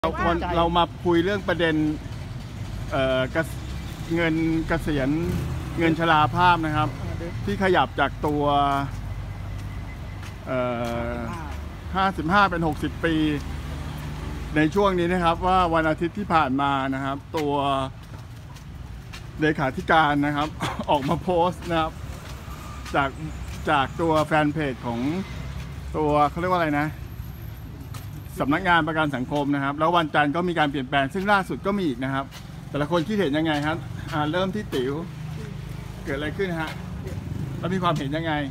เรามาคุยเรื่องประเด็นเงินเกษียณเงินชราภาพนะครับที่ขยับจากตัว55เป็น60 ปีในช่วงนี้นะครับว่าวันอาทิตย์ที่ผ่านมานะครับตัวเลขาธิการนะครับ ออกมาโพสต์นะครับจากตัวแฟนเพจของตัวเขาเรียกว่าอะไรนะสำนักงานประกันสังคมนะครับแล้ววันจันทร์ก็มีการเปลี่ยนแปลงซึ่งล่าสุดก็มีอีกนะครับแต่ละคนคิดเห็นยังไงครับเริ่มที่ติ๋วเกิดอะไรขึ้นฮะแล้วมีความเห็นยังไง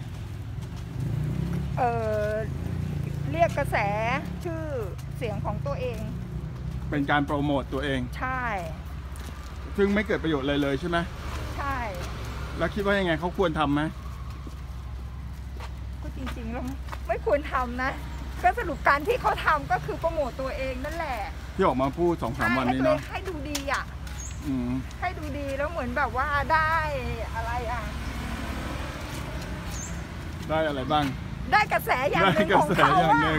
เรียกกระแสชื่อเสียงของตัวเองเป็นการโปรโมตตัวเองใช่ซึ่งไม่เกิดประโยชน์เลยใช่ไหมใช่แล้วคิดว่ายังไงเขาควรทำไหมก็จริงๆแล้วไม่ควรทำนะก็สรุปการที่เขาทำก็คือโปรโมตตัวเองนั่นแหละที่ออกมาพูด 2-3 วันนี้เนาะให้ดูดีอ่ะให้ดูดีแล้วเหมือนแบบว่าได้อะไรอ่ะได้อะไรบ้างได้กระแสอย่างหนึ่งของเขา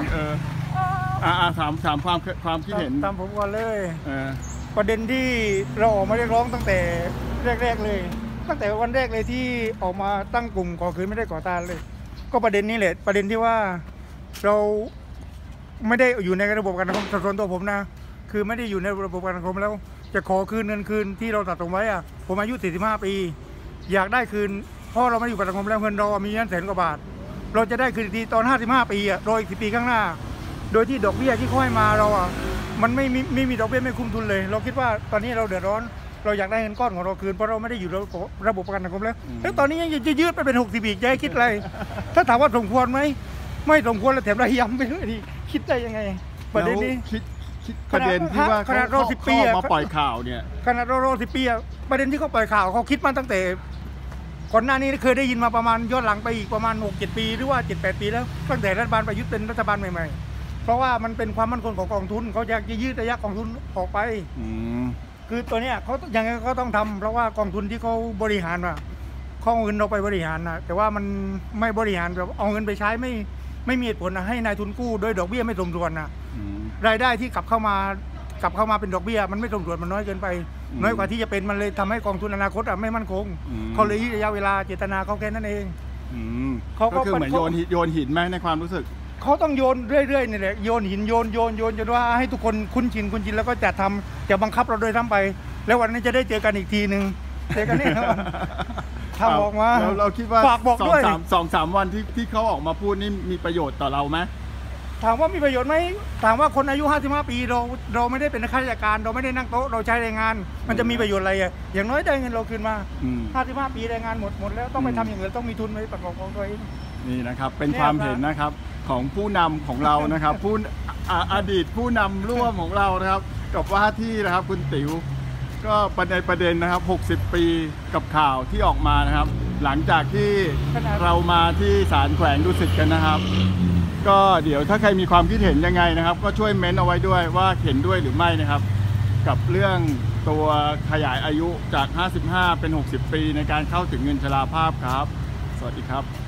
ถามความคิดเห็นตามผมก่อนเลยประเด็นที่เราออกมาเรียกร้องตั้งแต่แรกเลยตั้งแต่วันแรกเลยที่ออกมาตั้งกลุ่มก่อคืนไม่ได้ก่อตานเลยก็ประเด็นนี้แหละประเด็นที่ว่าเราไม่ได้อยู่ในระบบการสังคมส่วนตัวผมนะคือไม่ได้อยู่ในระบบการสังคมแล้วจะขอคืนเงินคืนที่เราตัดตรงไว้อะผมอายุ45 ปีอยากได้คืนเพราะเราไม่อยู่กับสังคมแล้วเงินเรามีเงิน100,000 กว่าบาทเราจะได้คืนทีตอน55 ปีอ่ะรออีก10 ปีข้างหน้าโดยที่ดอกเบี้ยที่เขาให้มาเราอ่ะมันไม่มีดอกเบี้ยไม่คุ้มทุนเลยเราคิดว่าตอนนี้เราเดือดร้อนเราอยากได้เงินก้อนของเราคืนเพราะเราไม่ได้อยู่ระบบประกันสังคมแล้วตอนนี้ยังจะยืดไปเป็น60 ปีจะให้คิดอะไรถ้าถามว่าสมควรไหมไม่สมควรแล้วแถมระยำไปด้วยดิคิดได้ยังไงประเด็นนี้คิดประเด็นที่ว่าเขามาปล่อยข่าวเนี่ยขนาดรอ10 ปีประเด็นที่เขาปล่อยข่าวเขาคิดมาตั้งแต่ก่อนหน้านี้เคยได้ยินมาประมาณย้อนหลังไปอีกประมาณ6-7 ปีหรือว่า7-8 ปีแล้วตั้งแต่รัฐบาลประยุทธ์เป็นรัฐบาลใหม่ๆเพราะว่ามันเป็นความมั่นคงของกองทุนเขาอยากจะยืดระยะกองทุนออกไปคือตัวเนี้ยเขาอย่างไงก็ต้องทำเพราะว่ากองทุนที่เขาบริหารน่ะเขาเอาเงินเราไปบริหารนะแต่ว่ามันไม่บริหารแบบเอาเงินไปใช้ไม่มีเหตุผลนะให้นายทุนกู้โดยดอกเบี้ยไม่สมดุลนะรายได้ที่กลับเข้ามาเป็นดอกเบี้ยมันไม่สมดุลมันน้อยเกินไปน้อยกว่าที่จะเป็นมันเลยทำให้กองทุนอนาคตไม่มั่นคงเขาเลยยืดระยะเวลาเจตนาเขาแค่นั้นเองก็คือเหมือนโยนหินไหมในความรู้สึกเขาต้องโยนเรื่อยๆนี่แหละโยนหินโยนจนว่าให้ทุกคนคุ้นชินแล้วก็จะบังคับเราโดยทั้งไปแล้ววันนี้จะได้เจอกันอีกทีนึงเจอกันนี่ทำออกมาเราคิดว่าฝากบอกด้วย 2-3 วันที่เขาออกมาพูดนี่มีประโยชน์ต่อเราไหมถามว่ามีประโยชน์ไหมถามว่าคนอายุ55 ปีเราไม่ได้เป็นข้าราชการเราไม่ได้นั่งโต๊ะเราใช้แรงงานมันจะมีประโยชน์อะไรอย่างน้อยได้เงินเราคืนมา55 ปีแรงงานหมดแล้วต้องไปทำอย่างอื่นต้องมีทุนไปประกอบของตัวเองนี่นะครับเป็นความเห็นนะครับของผู้นำของเรานะครับผู้อดีตผู้นำร่วมของเรานะครับกับว่าที่นะครับคุณติ๋วก็ประเด็นนะครับ60 ปีกับข่าวที่ออกมานะครับหลังจากที่เรามาที่ศาลแขวงดุสิตกันนะครับก็เดี๋ยวถ้าใครมีความคิดเห็นยังไงนะครับก็ช่วยเม้นเอาไว้ด้วยว่าเห็นด้วยหรือไม่นะครับกับเรื่องตัวขยายอายุจาก55เป็น60 ปีในการเข้าถึงเงินชราภาพครับสวัสดีครับ